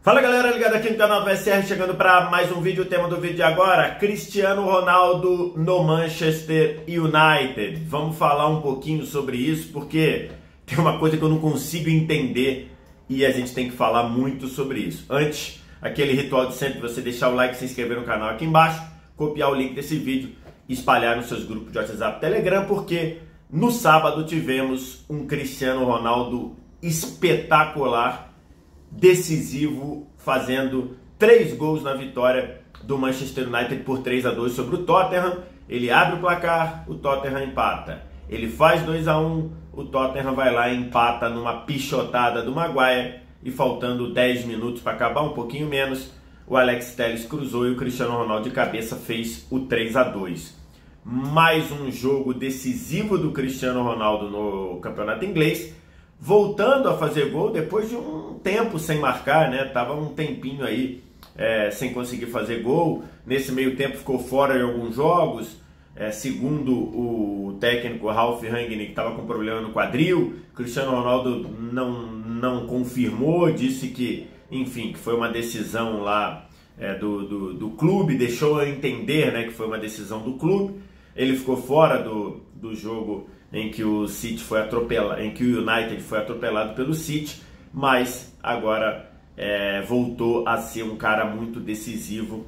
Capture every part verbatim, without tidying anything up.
Fala galera, ligado aqui no canal do S R, chegando para mais um vídeo. O tema do vídeo de agora, Cristiano Ronaldo no Manchester United. Vamos falar um pouquinho sobre isso, porque tem uma coisa que eu não consigo entender e a gente tem que falar muito sobre isso. Antes, aquele ritual de sempre, você deixar o like, se inscrever no canal aqui embaixo, copiar o link desse vídeo e espalhar nos seus grupos de WhatsApp e Telegram, porque no sábado tivemos um Cristiano Ronaldo espetacular, decisivo, fazendo três gols na vitória do Manchester United por três a dois sobre o Tottenham. Ele abre o placar, o Tottenham empata. Ele faz dois a um, o Tottenham vai lá e empata numa pichotada do Maguire, e faltando dez minutos para acabar, um pouquinho menos, o Alex Telles cruzou e o Cristiano Ronaldo de cabeça fez o três a dois. Mais um jogo decisivo do Cristiano Ronaldo no campeonato inglês, voltando a fazer gol depois de um tempo sem marcar, né? Tava um tempinho aí é, sem conseguir fazer gol. Nesse meio tempo ficou fora em alguns jogos, é, segundo o técnico Ralf Rangnick, que estava com problema no quadril. Cristiano Ronaldo não, não confirmou, disse que, enfim, que foi uma decisão lá é, do, do, do clube, deixou a entender, né, que foi uma decisão do clube. Ele ficou fora do, do jogo em que o City foi atropelado, em que o United foi atropelado pelo City, mas agora é, voltou a ser um cara muito decisivo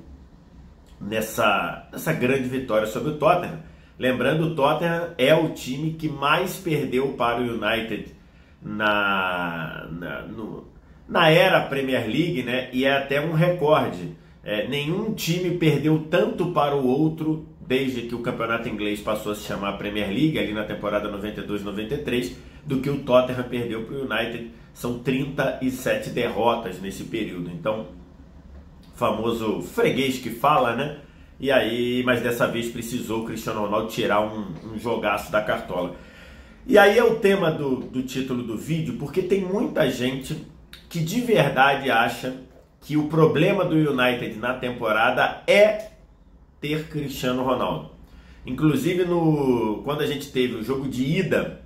nessa, nessa grande vitória sobre o Tottenham. Lembrando, o Tottenham é o time que mais perdeu para o United na, na, no, na era Premier League, né? E é até um recorde. É, nenhum time perdeu tanto para o outro desde que o campeonato inglês passou a se chamar Premier League, ali na temporada noventa e dois noventa e três, do que o Tottenham perdeu para o United. São trinta e sete derrotas nesse período. Então, famoso freguês que fala, né? E aí, mas dessa vez precisou o Cristiano Ronaldo tirar um, um jogaço da cartola. E aí é o tema do, do título do vídeo, porque tem muita gente que de verdade acha que o problema do United na temporada é ter Cristiano Ronaldo. Inclusive, no, quando a gente teve o jogo de ida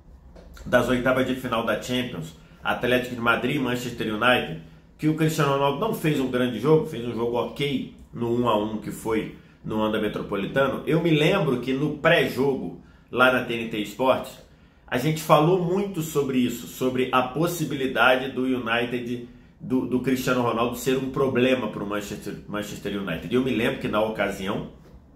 das oitavas de final da Champions, Atlético de Madrid e Manchester United, que o Cristiano Ronaldo não fez um grande jogo, fez um jogo ok no um a um que foi no Wanda Metropolitano. Eu me lembro que no pré-jogo, lá na T N T Sports, a gente falou muito sobre isso, sobre a possibilidade do United, do, do Cristiano Ronaldo ser um problema para o Manchester, Manchester United. E eu me lembro que na ocasião,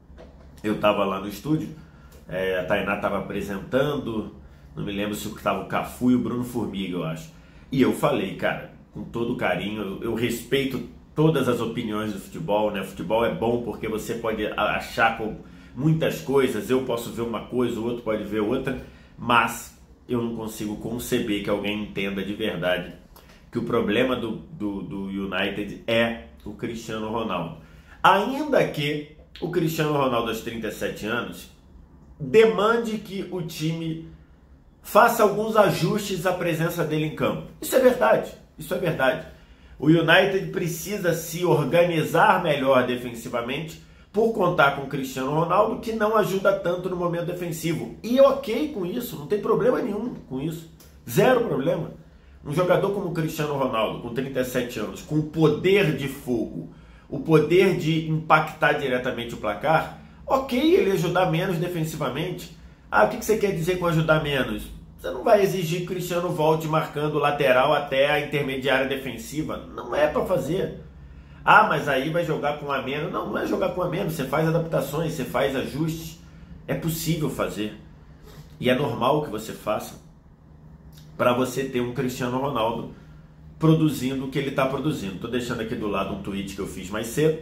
eu estava lá no estúdio, é, a Tainá estava apresentando, não me lembro se estava o Cafu e o Bruno Formiga, eu acho. E eu falei, cara, com todo carinho, eu, eu respeito todas as opiniões do futebol, né? O futebol é bom porque você pode achar com muitas coisas, eu posso ver uma coisa, o outro pode ver outra, mas eu não consigo conceber que alguém entenda de verdade que o problema do, do, do United é o Cristiano Ronaldo. Ainda que o Cristiano Ronaldo, aos trinta e sete anos, demande que o time faça alguns ajustes à presença dele em campo. Isso é verdade, isso é verdade. O United precisa se organizar melhor defensivamente por contar com o Cristiano Ronaldo, que não ajuda tanto no momento defensivo. E ok com isso, não tem problema nenhum com isso. Zero problema. Um jogador como o Cristiano Ronaldo, com trinta e sete anos, com o poder de fogo, o poder de impactar diretamente o placar, ok ele ajudar menos defensivamente. Ah, o que você quer dizer com ajudar menos? Você não vai exigir que o Cristiano volte marcando o lateral até a intermediária defensiva. Não é para fazer. Ah, mas aí vai jogar com a menos. Não, não é jogar com a menos. Você faz adaptações, você faz ajustes. É possível fazer. E é normal que você faça, para você ter um Cristiano Ronaldo produzindo o que ele está produzindo. Estou deixando aqui do lado um tweet que eu fiz mais cedo.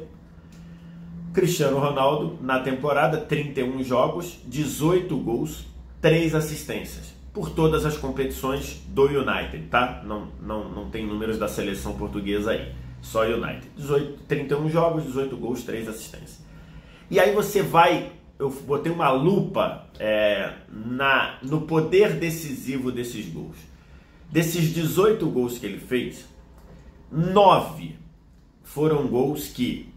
Cristiano Ronaldo, na temporada, trinta e um jogos, dezoito gols, três assistências. Por todas as competições do United, tá? Não, não, não tem números da seleção portuguesa aí. Só United. dezoito, trinta e um jogos, dezoito gols, três assistências. E aí você vai... Eu botei uma lupa é, na, no poder decisivo desses gols. Desses dezoito gols que ele fez, nove foram gols que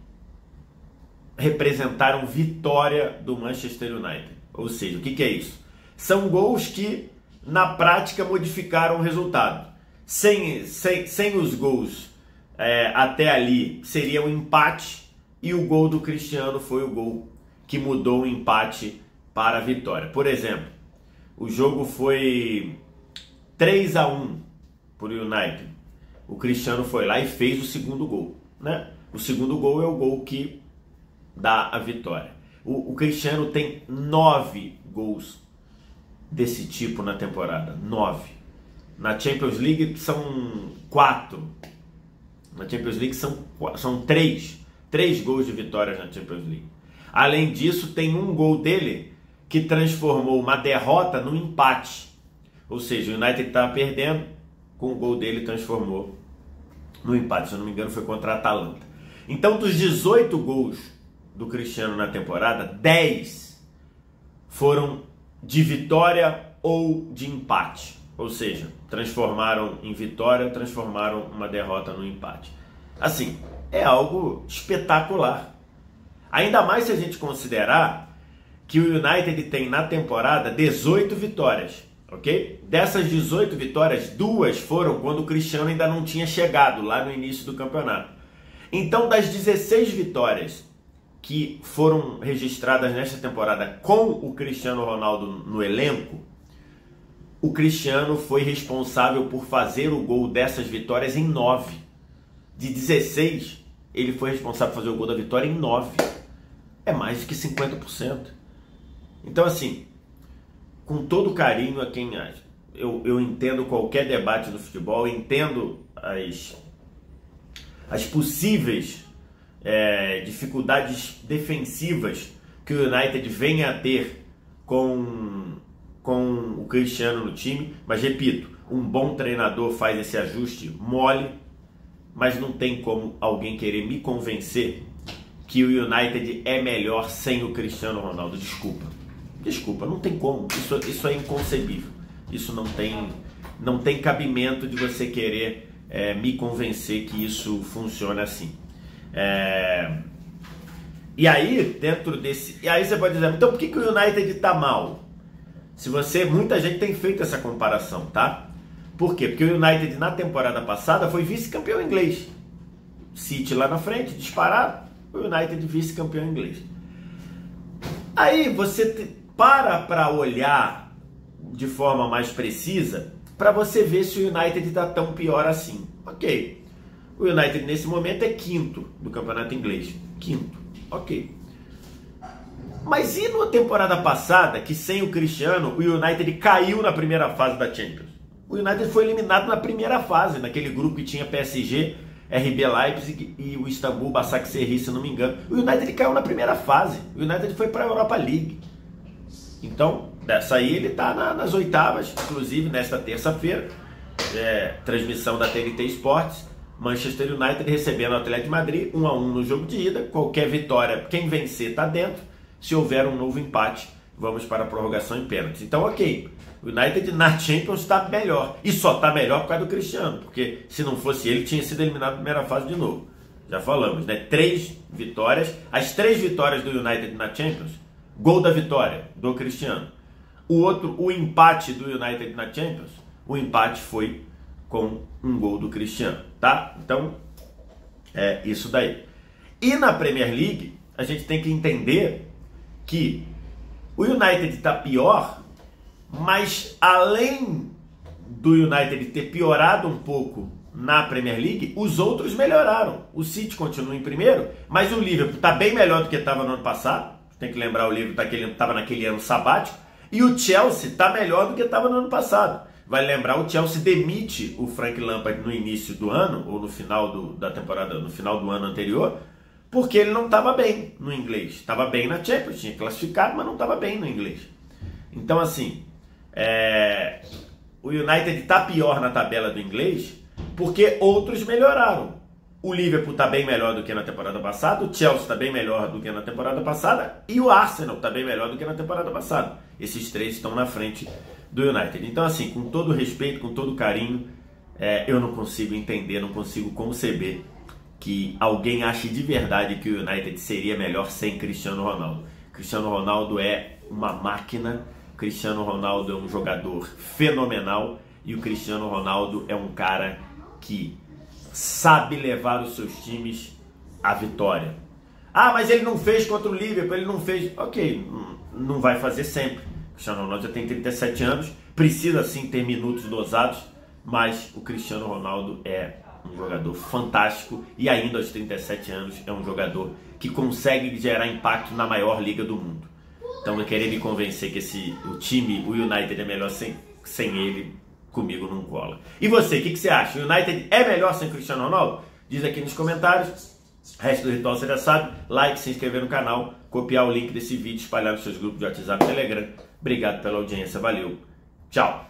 representaram vitória do Manchester United. Ou seja, o que, que é isso? São gols que, na prática, modificaram o resultado. Sem, sem, sem os gols é, até ali seria um empate, e o gol do Cristiano foi o gol que mudou o empate para a vitória. Por exemplo, o jogo foi três a um por United. O Cristiano foi lá e fez o segundo gol, né? O segundo gol é o gol que dá a vitória. O, o Cristiano tem nove gols desse tipo na temporada. Nove. Na Champions League são quatro. Na Champions League são, são três. Três gols de vitórias na Champions League. Além disso, tem um gol dele que transformou uma derrota num empate. Ou seja, o United estava perdendo, com o gol dele transformou no empate. Se eu não me engano, foi contra a Atalanta. Então, dos dezoito gols do Cristiano na temporada, dez foram de vitória ou de empate. Ou seja, transformaram em vitória, transformaram uma derrota no empate. Assim, é algo espetacular. Ainda mais se a gente considerar que o United tem na temporada dezoito vitórias, ok? Dessas dezoito vitórias, duas foram quando o Cristiano ainda não tinha chegado lá no início do campeonato. Então, das dezesseis vitórias que foram registradas nesta temporada com o Cristiano Ronaldo no elenco, o Cristiano foi responsável por fazer o gol dessas vitórias em nove. De dezesseis, ele foi responsável por fazer o gol da vitória em nove. É mais do que cinquenta por cento. Então, assim, com todo carinho a quem acha, eu, eu entendo qualquer debate do futebol, entendo as, as possíveis é, dificuldades defensivas que o United venha a ter com, com o Cristiano no time, mas repito, um bom treinador faz esse ajuste mole, mas não tem como alguém querer me convencer que o United é melhor sem o Cristiano Ronaldo. Desculpa. Desculpa, não tem como. Isso, isso é inconcebível. Isso não tem, não tem cabimento de você querer é, me convencer que isso funciona assim. É... E aí, dentro desse... E aí você pode dizer, então por que, que o United está mal? Se você... Muita gente tem feito essa comparação, tá? Por quê? Porque o United na temporada passada foi vice-campeão inglês. City lá na frente, disparado. O United vice-campeão inglês. Aí você te, para para olhar de forma mais precisa para você ver se o United está tão pior assim. Ok. O United nesse momento é quinto do campeonato inglês. Quinto. Ok. Mas e na temporada passada, que sem o Cristiano, o United caiu na primeira fase da Champions? O United foi eliminado na primeira fase, naquele grupo que tinha P S G, R B Leipzig e o Istambul Basaksehir, se não me engano. O United caiu na primeira fase. O United foi para a Europa League. Então, dessa aí ele está na, nas oitavas, inclusive nesta terça-feira, é, transmissão da T N T Sports, Manchester United recebendo o Atlético de Madrid, um a um no jogo de ida. Qualquer vitória, quem vencer está dentro. Se houver um novo empate, vamos para a prorrogação em pênaltis. Então, ok. O United na Champions está melhor. E só está melhor por causa do Cristiano. Porque se não fosse ele, tinha sido eliminado na primeira fase de novo. Já falamos, né? Três vitórias. As três vitórias do United na Champions, gol da vitória do Cristiano. O outro, o empate do United na Champions, o empate foi com um gol do Cristiano, tá? Então, é isso daí. E na Premier League, a gente tem que entender que o United está pior, mas além do United ter piorado um pouco na Premier League, os outros melhoraram. O City continua em primeiro, mas o Liverpool está bem melhor do que estava no ano passado. Tem que lembrar, o Liverpool estava naquele ano sabático. E o Chelsea está melhor do que estava no ano passado. Vai lembrar, o Chelsea demite o Frank Lampard no início do ano, ou no final do, da temporada, no final do ano anterior, porque ele não estava bem no inglês. Estava bem na Champions, tinha classificado, mas não estava bem no inglês. Então, assim, é... o United está pior na tabela do inglês porque outros melhoraram. O Liverpool está bem melhor do que na temporada passada, o Chelsea está bem melhor do que na temporada passada e o Arsenal está bem melhor do que na temporada passada. Esses três estão na frente do United. Então, assim, com todo respeito, com todo carinho, é, eu não consigo entender, não consigo conceber que alguém ache de verdade que o United seria melhor sem Cristiano Ronaldo. Cristiano Ronaldo é uma máquina, Cristiano Ronaldo é um jogador fenomenal e o Cristiano Ronaldo é um cara que sabe levar os seus times à vitória. Ah, mas ele não fez contra o Liverpool, ele não fez... Ok, não vai fazer sempre. O Cristiano Ronaldo já tem trinta e sete anos, precisa sim ter minutos dosados, mas o Cristiano Ronaldo é um jogador fantástico e ainda aos trinta e sete anos é um jogador que consegue gerar impacto na maior liga do mundo. Então, eu querer me convencer que esse, o time, o United é melhor sem, sem ele, comigo não cola. E você, o que, que você acha? O United é melhor sem Cristiano Ronaldo? Diz aqui nos comentários. O resto do ritual você já sabe. Like, se inscrever no canal, copiar o link desse vídeo, espalhar nos seus grupos de WhatsApp e Telegram. Obrigado pela audiência, valeu, tchau!